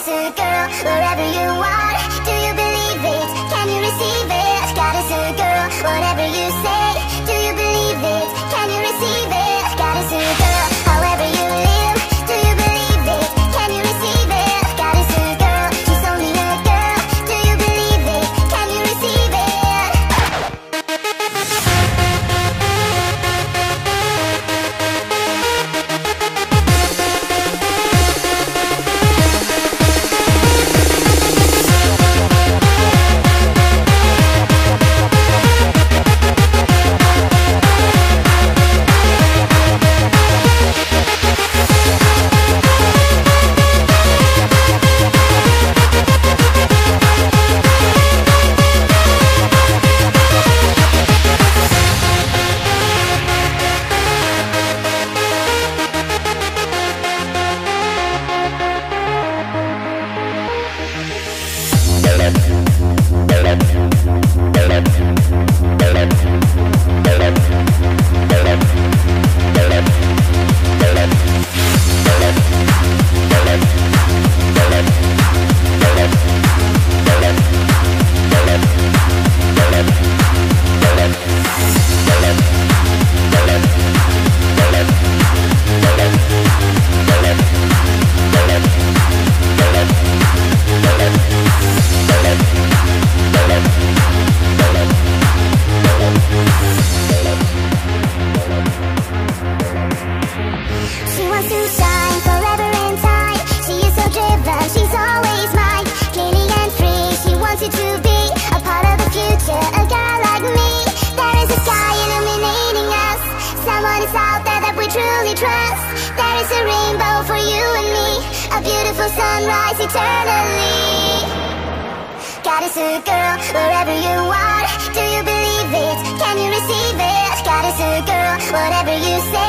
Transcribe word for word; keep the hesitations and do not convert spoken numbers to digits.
Goddess girl, wherever you are, do you believe it? Can you receive it? Goddess girl, whatever you say, do you believe it? Can you receive it? Goddess girl, however you live, do you believe it? Can you receive it? Goddess girl, she's only a girl, do you believe it? Can you receive it? Sunrise eternally. Goddess girl, wherever you are, do you believe it? Can you receive it? Goddess girl, whatever you say,